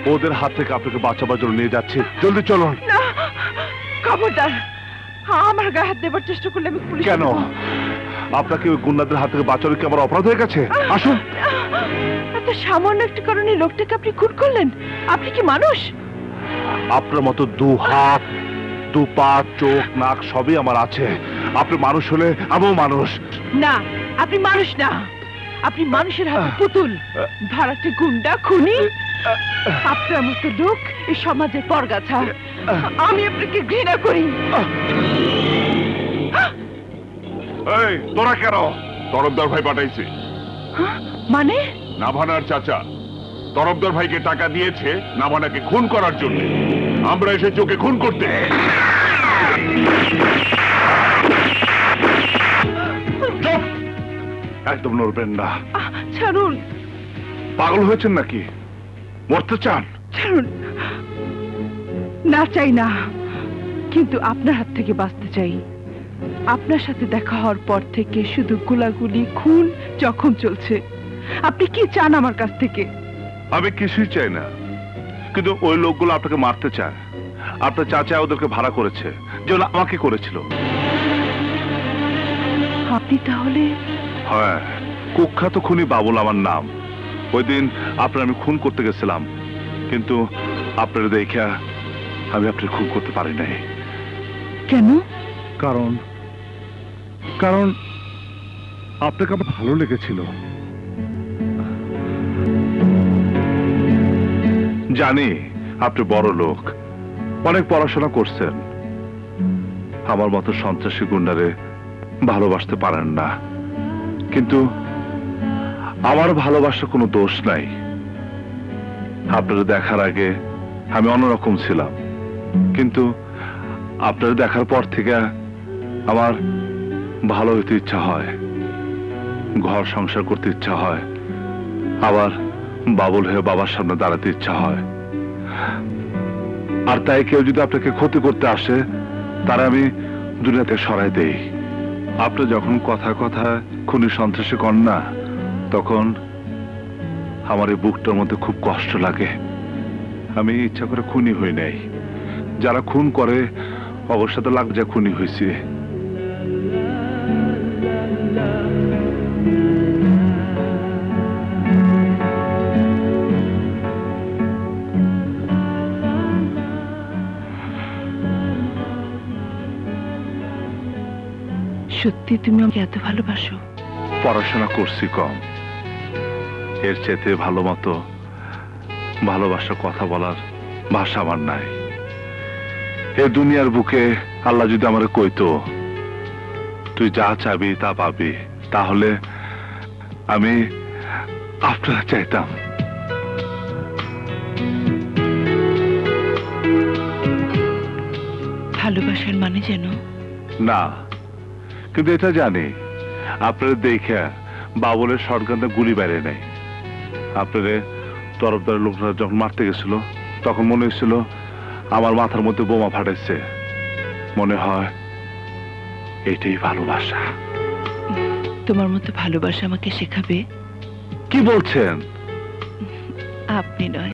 ওদের হাত থেকে আপনাকে বাঁচাবার জন্য নিয়ে যাচ্ছি, জলদি চলুন। না, খবরদার, আমার গায়ে হাত দেবার চেষ্টা করলে আমি পুলিশ। কেন? আপনাকে ওই গুন্ডাদের হাত থেকে বাঁচানো কি আমার অপরাধ হয়ে গেছে? আসুন। এত সামান্য একটা কারণে লোকটাকে আপনি খুন করলেন? আপনি কি মানুষ? আপনার মতো দু হাত, দু পা, চোখ, নাক সবই আমার আছে। আপনি মানুষ হলে আমিও মানুষ। না, আপনি মানুষ না, আপনি মানুষের হাতে পুতুল, ভাড়াটে গুন্ডা, খুনি। আপনার মতো লোক এই সমাজের পরগাছা। আমি আপনাকে ঘৃণা করি। এই তোরা কেন? তরফদার ভাই পাঠাইছে। মানে? নাভানার চাচা তরফদার ভাইকে টাকা দিয়েছে নাভানাকে খুন করার জন্য। আমরা এসেছি ওকে খুন করতে। একদম নড়বেন না। ছাড়ুন। পাগল হয়েছেন নাকি? মরতে চান? ছাড়ুন। না চাই না, কিন্তু আপনার হাত থেকে বাঁচতে চাই। আপনার সাথে দেখা হওয়ার পর থেকে শুধু গোলাগুলি, খুন, জখম চলছে। আপনি কি চান আমার কাছ থেকে? আমি কিছুই চাই না, কিন্তু ওই লোকগুলো আপনাকে মারতে চায়। আপনার চাচা ওদেরকে ভাড়া করেছে, যেগুলো আমাকে করেছিল। আপনি তাহলে? হ্যাঁ, কুখ্যাত খুনি বাবুল আমার নাম। ওই দিন আপনার আমি খুন করতে গেছিলাম, কিন্তু আপনার দেখা আমি আপনার খুন করতে পারি নাই। কেন? কারণ আপনাকে আমার ভালো লেগেছিল। জানি আপনি বড় লোক, অনেক পড়াশোনা করছেন। আমার মতো সন্ত্রাসী গুন্ডারে ভালোবাসতে পারেন না, কিন্তু আমার ভালোবাসা কোনো দোষ নাই। আপনারা দেখার আগে আমি অন্যরকম ছিলাম, কিন্তু আপনারা দেখার পর থেকে আমার ভালো হইতে ইচ্ছা হয়, ঘর সংসার করতে ইচ্ছা হয়, আবার বাবুল হয়ে বাবার সামনে দাঁড়াতে ইচ্ছা হয়। আর তাই কেউ যদি আপনাকে ক্ষতি করতে আসে, তারা আমি দুনিয়াতে সরাই দেই। আপনি যখন কথা কথা খুনি সন্ত্রাসী কন না, তখন আমার এই বুকটার মধ্যে খুব কষ্ট লাগে। আমি ইচ্ছা করে খুনি হই নাই। যারা খুন করে অবশ্যই লাগ যা খুনি হয়েছে। সত্যি তুমি আমাকে এত ভালোবাসো? পড়াশোনা করছি কম, এর চেয়ে ভালো মতো ভালোবাসার কথা বলার ভাষা আমার নাই। এই দুনিয়ার বুকে আল্লাহ যদি আমারে কইতো তুই যা চাবি তা পাবি, তাহলে আমি আপনারা চাইতাম। ভালোবাসার মানে যেন না, কিন্তু এটা জানি আপনারা দেখে বাবুলের শটগানটা গুলি বাইরে নেই। আপনারে তরফদারের লোকরা যখন মারতে গেছিল, তখন মনে হয়েছিল আমার মাথার মধ্যে বোমা ফাটাইছে। মনে হয় এটাই ভালোবাসা। তোমার মতো ভালোবাসা আমাকে শেখাবে? কি বলছেন? আপনি নয়,